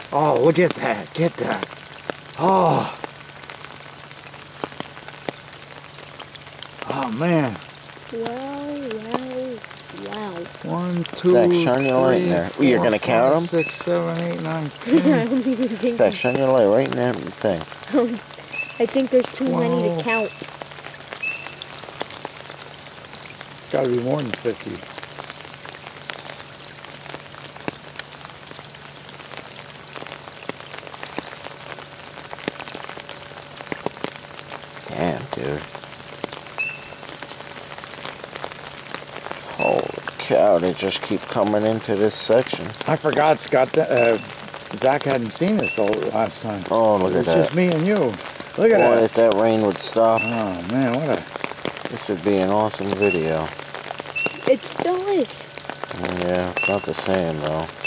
Oh, look at that. Get that. Oh. Oh, man. Wow. 1, 2, Zach, shine your light in there. 3, You're 4, gonna count 5, them? 6, 7, 8, 9, I 10. don't even think. Zach, shine your light right in that thing. I think there's too many to 12. count. It's got to be more than 50. Damn, dude. Holy cow, they just keep coming into this section. I forgot Scott. Zach hadn't seen this the last time. Oh, look at that. It's just me and you. Look at Boy, that. if that rain would stop. Oh, man, what a... This would be an awesome video. It still is. Yeah, it's not the same though.